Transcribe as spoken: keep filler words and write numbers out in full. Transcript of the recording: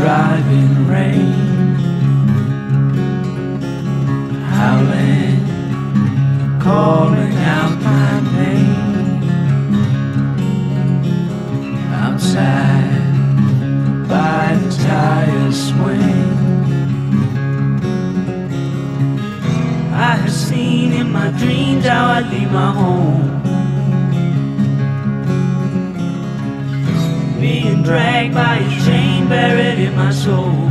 driving rain, howling, calling out my name. Outside by the tire swing, I have seen in my dreams how I leave my home, being dragged by a chain buried in my soul.